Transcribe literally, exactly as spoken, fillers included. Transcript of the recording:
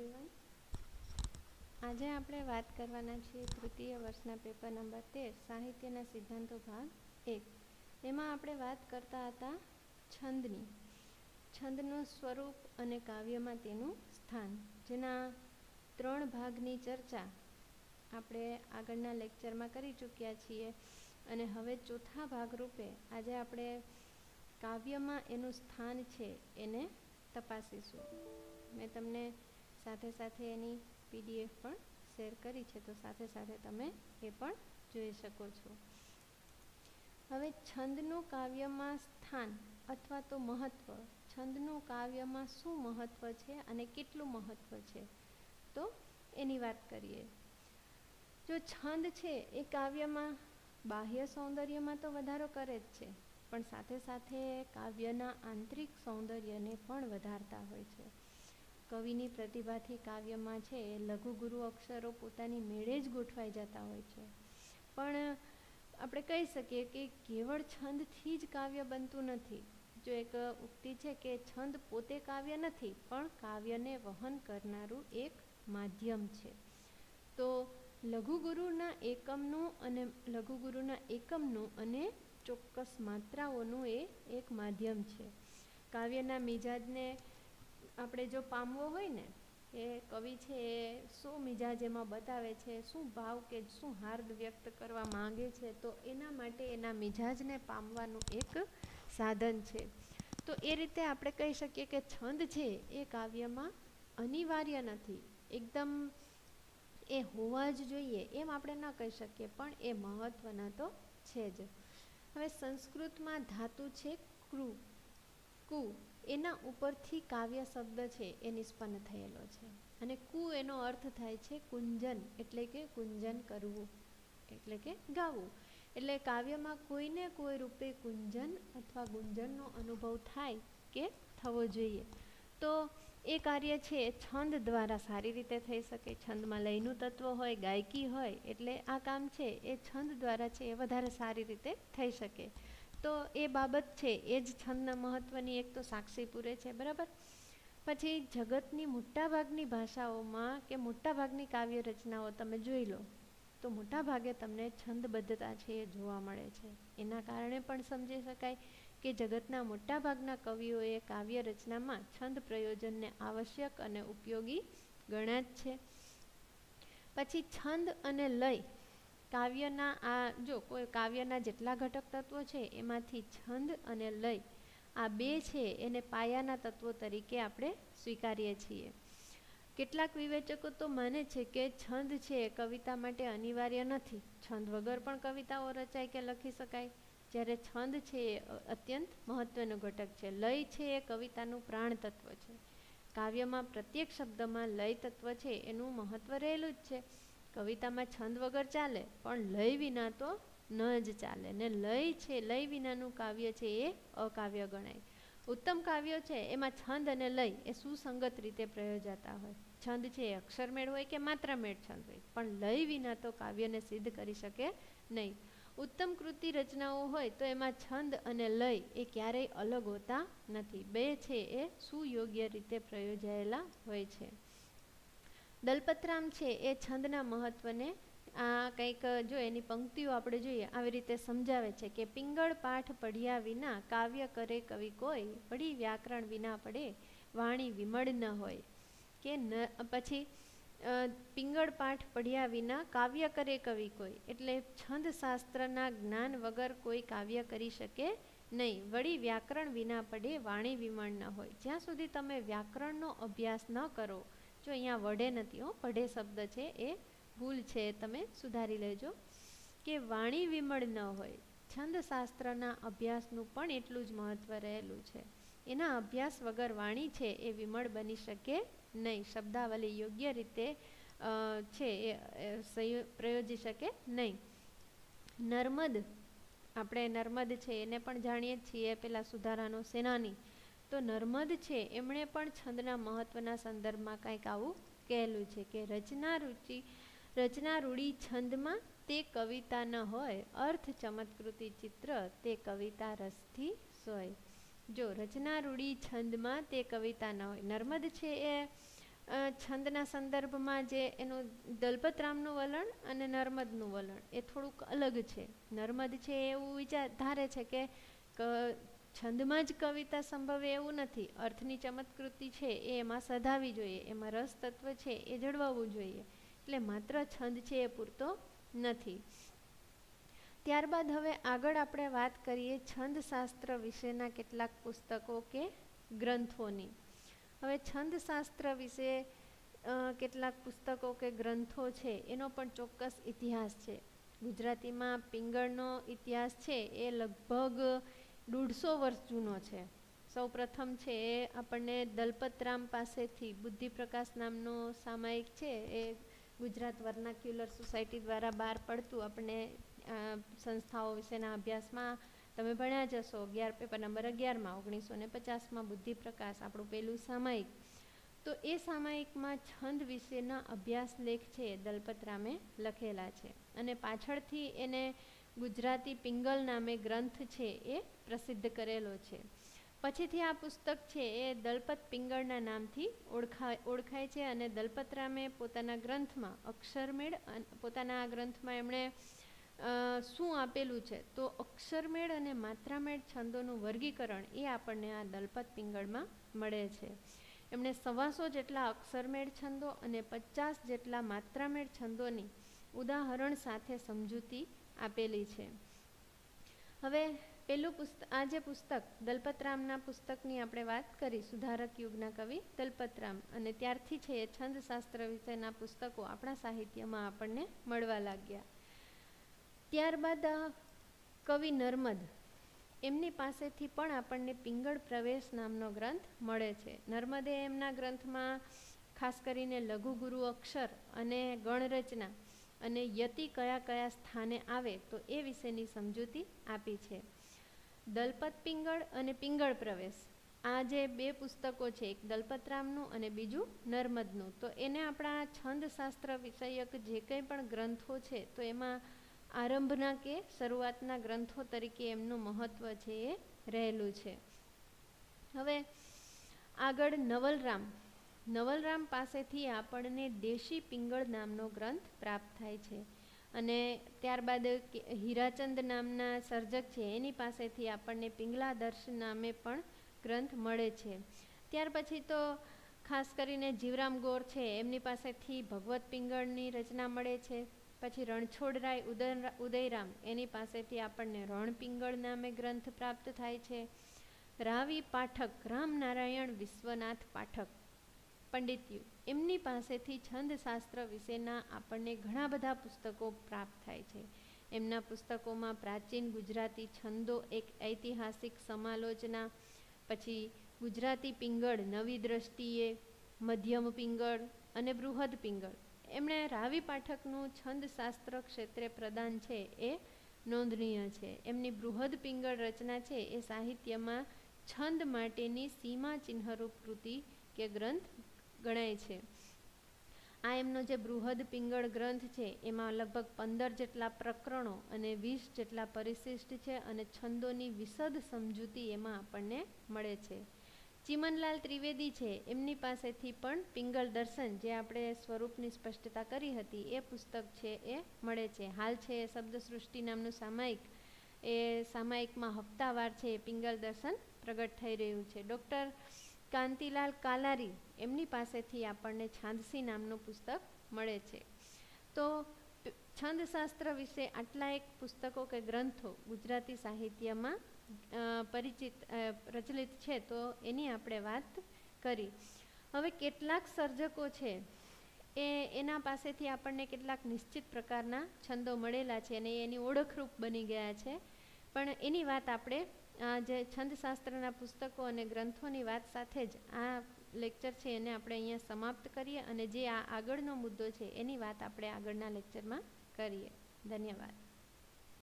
Everyone, આજે આપણે વાત કરવાના છીએ તૃતીય વર્ષના પેપર નંબર તેર સાહિત્યના સિદ્ધાંતો ભાગ એક. એમાં આપણે વાત કરતા હતા છંદની, છંદનું સ્વરૂપ અને કાવ્યમાં તેનું સ્થાન, જેના ત્રણ ભાગની ચર્ચા આપણે આગળના લેક્ચરમાં કરી ચૂક્યા છીએ. અને હવે ચોથા ભાગરૂપે આજે આપણે કાવ્યમાં એનું સ્થાન છે એને તપાસીશું. મેં તમને સાથે સાથે એની પીડીએફ પણ શેર કરી છે, તો સાથે સાથે તમે એ પણ જોઈ શકો છો. હવે છંદનું કાવ્યમાં સ્થાન અથવા તો મહત્ત્વ, છંદનું કાવ્યમાં શું મહત્ત્વ છે અને કેટલું મહત્ત્વ છે, તો એની વાત કરીએ. જો છંદ છે એ કાવ્યમાં બાહ્ય સૌંદર્યમાં તો વધારો કરે જ છે, પણ સાથે સાથે કાવ્યના આંતરિક સૌંદર્યને પણ વધારતા હોય છે. કવિની પ્રતિભાથી કાવ્યમાં છે એ લઘુગુરુ અક્ષરો પોતાની મેળે જ ગોઠવાઈ જતા હોય છે. પણ આપણે કહી શકીએ કે કેવળ છંદથી જ કાવ્ય બનતું નથી. જો એક ઉક્તિ છે કે છંદ પોતે કાવ્ય નથી, પણ કાવ્યને વહન કરનારું એક માધ્યમ છે. તો લઘુગુરુના એકમનું અને લઘુગુરુના એકમનું અને ચોક્કસ માત્રાઓનું એ એક માધ્યમ છે. કાવ્યના મિજાજને આપણે જો પામવો હોય ને, એ કવિ છે એ શું મિજાજ એમાં બતાવે છે, શું ભાવ કે શું હાર્દ વ્યક્ત કરવા માંગે છે, તો એના માટે એના મિજાજને પામવાનું એક સાધન છે. તો એ રીતે આપણે કહી શકીએ કે છંદ છે એ કાવ્યમાં અનિવાર્ય નથી, એકદમ એ હોવા જ જોઈએ એમ આપણે ન કહી શકીએ, પણ એ મહત્ત્વના તો છે જ. હવે સંસ્કૃતમાં ધાતુ છે કૃ, કુ, એના ઉપરથી કાવ્ય શબ્દ છે એ નિષ્પન્ન થયેલો છે. અને કુ એનો અર્થ થાય છે કુંજન, એટલે કે કુંજન કરવું, એટલે કે ગાવું. એટલે કાવ્યમાં કોઈને કોઈ રૂપે કુંજન અથવા ગુંજનનો અનુભવ થાય કે થવો જોઈએ. તો એ કાર્ય છે એ છંદ દ્વારા સારી રીતે થઈ શકે. છંદમાં લયનું તત્વ હોય, ગાયકી હોય, એટલે આ કામ છે એ છંદ દ્વારા છે એ વધારે સારી રીતે થઈ શકે. તો એ બાબત છે એ જ છંદના મહત્ત્વની એક તો સાક્ષી પૂરે છે, બરાબર. પછી જગતની મોટાભાગની ભાષાઓમાં કે મોટાભાગની કાવ્ય રચનાઓ તમે જોઈ લો તો મોટાભાગે તમને છંદબદ્ધતા છે એ જોવા મળે છે. એના કારણે પણ સમજી શકાય કે જગતના મોટાભાગના કવિઓએ કાવ્ય રચનામાં છંદ પ્રયોજનને આવશ્યક અને ઉપયોગી ગણ્યા જ છે. પછી છંદ અને લય, કાવ્યના આ જો કોઈ કાવ્યના જેટલા ઘટક તત્વો છે એમાંથી છંદ અને લય આ બે છે એને પાયાના તત્વો તરીકે આપણે સ્વીકારીએ છીએ. કેટલાક વિવેચકો તો માને છે કે છંદ છે એ કવિતા માટે અનિવાર્ય નથી, છંદ વગર પણ કવિતાઓ રચાય કે લખી શકાય, જ્યારે છંદ છે એ અત્યંત મહત્ત્વનો ઘટક છે. લય છે એ કવિતાનું પ્રાણ તત્વ છે. કાવ્યમાં પ્રત્યેક શબ્દમાં લય તત્વ છે એનું મહત્ત્વ રહેલું જ છે. કવિતામાં છંદ વગર ચાલે, પણ લય વિના તો ન જ ચાલે. ને લય છે, લય વિનાનું કાવ્ય છે એ અકાવ્ય ગણાય. ઉત્તમ કાવ્યો છે એમાં છંદ અને લય એ સુસંગત રીતે પ્રયોજાતા હોય. છંદ છે એ અક્ષરમેળ હોય કે માત્રામેળ છંદ હોય, પણ લય વિના તો કાવ્યને સિદ્ધ કરી શકે નહીં. ઉત્તમ કૃતિ રચનાઓ હોય તો એમાં છંદ અને લય એ ક્યારેય અલગ હોતા નથી, બે છે એ સુયોગ્ય રીતે પ્રયોજાયેલા હોય છે. દલપતરામ છે એ છંદના મહત્ત્વને આ કંઈક જો એની પંક્તિઓ આપણે જોઈએ આવી રીતે સમજાવે છે કે પિંગળ પાઠ પઢ્યા વિના કાવ્ય કરે કવિ કોઈ, વળી વ્યાકરણ વિના પડે વાણી વિમળ ન હોય. કે ન પછી પિંગળ પાઠ પઢ્યા વિના કાવ્ય કરે કવિ કોઈ, એટલે છંદ શાસ્ત્રના જ્ઞાન વગર કોઈ કાવ્ય કરી શકે નહીં. વળી વ્યાકરણ વિના પડે વાણી વિમળ ન હોય. જ્યાં સુધી તમે વ્યાકરણનો અભ્યાસ ન કરો, જો અહીંયા વડે નથી હો, પઢે શબ્દ છે એ ભૂલ છે, તમે સુધારી લેજો, કે વાણી વિમળ ન હોય. છંદ શાસ્ત્રના અભ્યાસનું પણ એટલું જ મહત્ત્વ રહેલું છે. એના અભ્યાસ વગર વાણી છે એ વિમળ બની શકે નહીં, શબ્દાવલી યોગ્ય રીતે છે એ પ્રયોજી શકે નહીં. નર્મદ, આપણે નર્મદ છે એને પણ જાણીએ છીએ પેલા સુધારાનો સેનાની, તો નર્મદ છે એમણે પણ છંદના મહત્ત્વના સંદર્ભમાં કંઈક આવું કહેલું છે કે રચના રૂચિ રચના રૂઢી છંદમાં તે કવિતા ન હોય, અર્થ ચમત્કૃતિ ચિત્ર તે કવિતા રસથી સોય. જો રચના રૂઢી છંદમાં તે કવિતા ન હોય, નર્મદ છે એ છંદના સંદર્ભમાં જે એનું દલપતરામનું વલણ અને નર્મદનું વલણ એ થોડુંક અલગ છે. નર્મદ છે એવું વિચાર ધારે છે કે છંદમાં જ કવિતા સંભવે એવું નથી, અર્થની ચમત્કૃતિ છે એ એમાં સધાવી જોઈએ, એમાં રસ તત્વ છે એ જળવાવું જોઈએ, એટલે માત્ર છંદ છે એ પૂરતો નથી. ત્યારબાદ હવે આગળ આપણે વાત કરીએ છંદશાસ્ત્ર વિશેના કેટલાક પુસ્તકો કે ગ્રંથોની. હવે છંદશાસ્ત્ર વિશે કેટલાક પુસ્તકો કે ગ્રંથો છે એનો પણ ચોક્કસ ઇતિહાસ છે. ગુજરાતીમાં પિંગળનો ઇતિહાસ છે એ લગભગ દોઢસો વર્ષ જૂનો છે. સૌ પ્રથમ છે એ આપણને દલપતરામ પાસેથી બુદ્ધિપ્રકાશ નામનો સામાયિક છે એ ગુજરાત વર્નાક્યુલર સોસાયટી દ્વારા બહાર પડતું આપણને સંસ્થાઓ વિશેના અભ્યાસમાં તમે ભણ્યા જશો. અગિયાર પેપર નંબર અગિયારમાં ઓગણીસો ને પચાસમાં બુદ્ધિપ્રકાશ આપણું પહેલું સામાયિક. તો એ સામાયિકમાં છંદ વિશેના અભ્યાસ લેખ છે એ દલપતરામે લખેલા છે અને પાછળથી એને ગુજરાતી પિંગલ નામે ગ્રંથ છે એ પ્રસિદ્ધ કરેલો છે. પછીથી આ પુસ્તક છે એ દલપત પિંગળના નામથી ઓળખાય ઓળખાય છે અને દલપતરામે પોતાના ગ્રંથમાં અક્ષરમેળ પોતાના આ ગ્રંથમાં એમણે શું આપેલું છે તો અક્ષરમેળ અને માત્રામેળ છંદોનું વર્ગીકરણ એ આપણને આ દલપત પિંગળમાં મળે છે. એમણે સવાસો જેટલા અક્ષરમેળ છંદો અને પચાસ જેટલા માત્રામેળ છંદોની ઉદાહરણ સાથે સમજૂતી આપેલી છે. હવે પેલું પુસ્તક આ જે પુસ્તક દલપતરામના પુસ્તકની આપણે વાત કરી, સુધારક યુગના કવિ દલપતરામ, અને ત્યારથી છે એ છંદશાસ્ત્ર વિશેના પુસ્તકો આપણા સાહિત્યમાં આપણને મળવા લાગ્યા. ત્યારબાદ કવિ નર્મદ એમની પાસેથી પણ આપણને પિંગળ પ્રવેશ નામનો ગ્રંથ મળે છે. નર્મદે એમના ગ્રંથમાં ખાસ કરીને લઘુ ગુરુ અક્ષર અને ગણરચના અને યતિ કયા કયા સ્થાને આવે તો એ વિશેની સમજૂતી આપી છે. દલપત પિંગળ અને પિંગળ પ્રવેશ આ જે બે પુસ્તકો છે, એક દલપતરામનું અને બીજું નર્મદનું, તો એને આપણા છંદશાસ્ત્ર વિષયક જે કંઈ પણ ગ્રંથો છે તો એમાં આરંભના કે શરૂઆતના ગ્રંથો તરીકે એમનું મહત્ત્વ છે એ રહેલું છે. હવે આગળ નવલરામ નવલરામ પાસેથી આપણને દેશી પિંગળ નામનો ગ્રંથ પ્રાપ્ત થાય છે અને ત્યારબાદ હીરાચંદ નામના સર્જક છે એની પાસેથી આપણને પિંગલાદર્શ નામે પણ ગ્રંથ મળે છે. ત્યાર પછી તો ખાસ કરીને જીવરામ ગોર છે એમની પાસેથી ભગવત પિંગળની રચના મળે છે. પછી રણછોડરાય ઉદય ઉદયરામ એની પાસેથી આપણને રણ પિંગળ નામે ગ્રંથ પ્રાપ્ત થાય છે. રાવી પાઠક રામનારાયણ વિશ્વનાથ પાઠક પંડિત્યુ એમની પાસેથી છંદશાસ્ત્ર વિશેના આપણને ઘણા બધા પુસ્તકો પ્રાપ્ત થાય છે. એમના પુસ્તકોમાં પ્રાચીન ગુજરાતી છંદો એક ઐતિહાસિક સમાલોચના, પછી ગુજરાતી પિંગળ નવી દ્રષ્ટિએ, મધ્યમ પિંગળ અને બૃહદ પિંગળ. એમણે રાવી પાઠકનું છંદશાસ્ત્ર ક્ષેત્રે પ્રદાન છે એ નોંધનીય છે. એમની બૃહદ પિંગળ રચના છે એ સાહિત્યમાં છંદ માટેની સીમા ચિહ્નરૂપ કૃતિ કે ગ્રંથ ગણાય છે. આ એમનો જે બૃહદ પિંગળ ગ્રંથ છે એમાં લગભગ પંદર જેટલા પ્રકરણો અને વીસ જેટલા પરિશિષ્ટ છે અને છંદોની વિશદ સમજૂતી એમાં આપણને મળે છે. ચિમનલાલ ત્રિવેદી છે એમની પાસેથી પણ પિંગળ દર્શન જે આપણે સ્વરૂપની સ્પષ્ટતા કરી હતી એ પુસ્તક છે એ મળે છે. હાલ છે એ શબ્દસૃષ્ટિ નામનું સામાયિક, એ સામાયિકમાં હપ્તાવાર છે એ પિંગળ દર્શન પ્રગટ થઈ રહ્યું છે. ડૉક્ટર કાંતિલાલ કાલારી એમની પાસેથી આપણને છાંદસી નામનું પુસ્તક મળે છે. તો છંદશાસ્ત્ર વિશે આટલા એક પુસ્તકો કે ગ્રંથો ગુજરાતી સાહિત્યમાં પરિચિત પ્રચલિત છે તો એની આપણે વાત કરી. હવે કેટલાક સર્જકો છે એ એના પાસેથી આપણને કેટલાક નિશ્ચિત પ્રકારના છંદો મળેલા છે અને એની ઓળખરૂપ બની ગયા છે, પણ એની વાત આપણે જે છંદશાસ્ત્રના પુસ્તકો અને ગ્રંથોની વાત સાથે જ આ લેક્ચર છે એને આપણે અહીંયા સમાપ્ત કરીએ અને જે આ આગળનો મુદ્દો છે એની વાત આપણે આગળના લેક્ચરમાં કરીએ. ધન્યવાદ.